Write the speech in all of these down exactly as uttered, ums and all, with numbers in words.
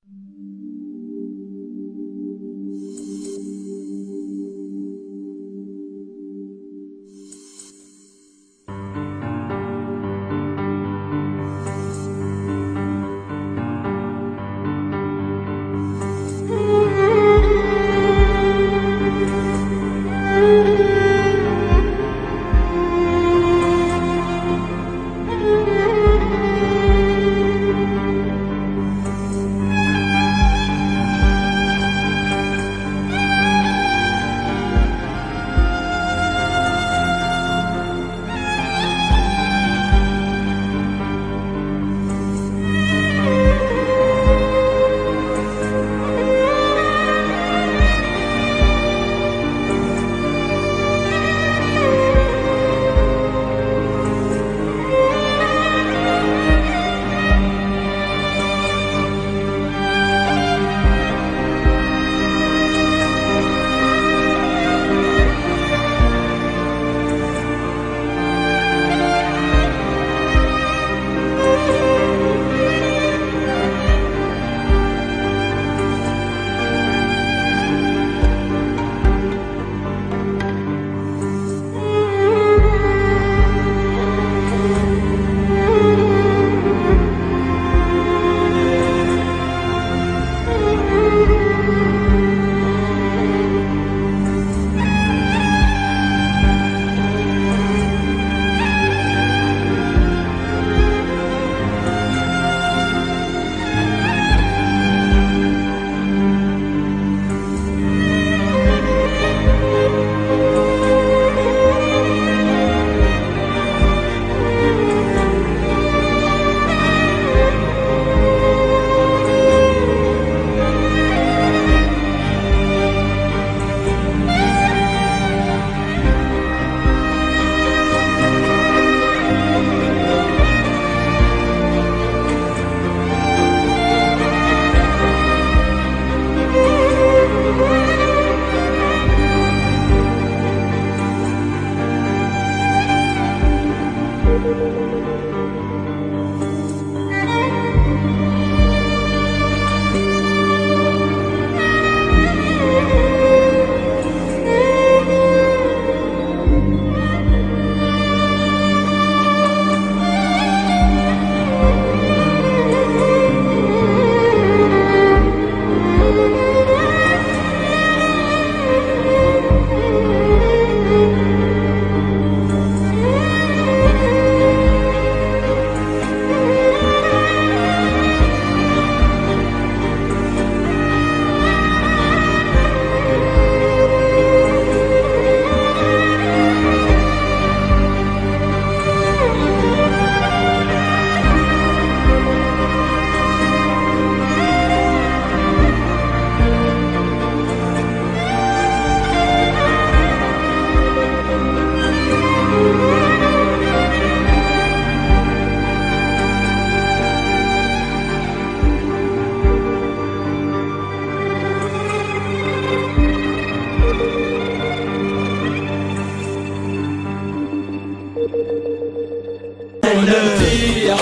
نفسية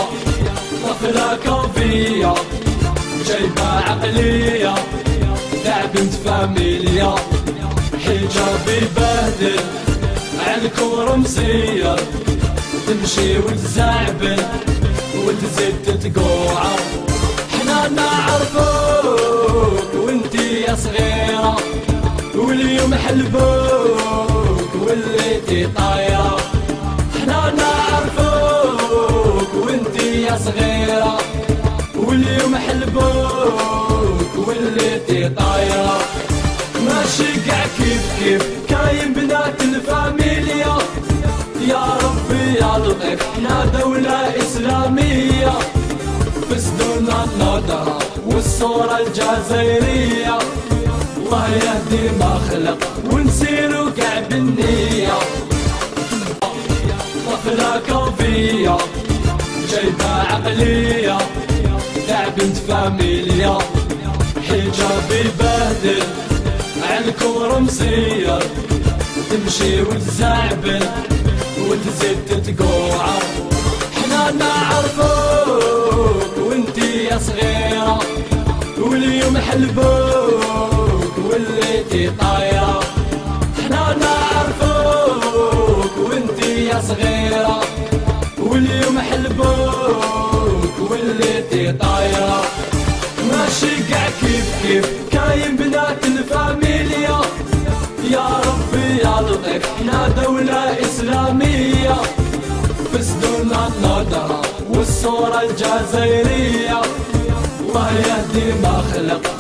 طفلة كوفية جايبة عقلية تاع بنت فاميليا، حجابي بهدل عالكور مصير، تمشي وتزعبل وتزيد تتقوعر. حنا نعرفوك وانتي يا صغيرة، واليوم حلبوك وليتي طايرة. حنا نعرفوك وانتي يا صغيرة، واليوم حلبوك وليتي طايرة. ماشي قاع كيف كيف كاين بنات الفاميليا، يا ربي يا لطيف حنا دولة إسلامية، فسدونا النظرة والصورة الجزائرية. الله يهدي ما خلق ونسيرو كاع بالنية. طفلة كوفية جايبة عقلية تاع بنت فاميليا، حجابي بهدل عالكور مصير، تمشي وتزعبل وتزيد تتقوعر. حنا نعرفوك وانتي يا صغيرة، حلبوك وليتي طايرة، حنا نعرفوك وانتي يا صغيرة، واليوم حلبوك وليتي طايرة. ماشي قاع كيف كيف كاين بنات الفاميليا، يا ربي يا لطيف حنا دولة إسلامية، فسدونا النظرة والصورة الجزائرية، الله يهدي ما خلق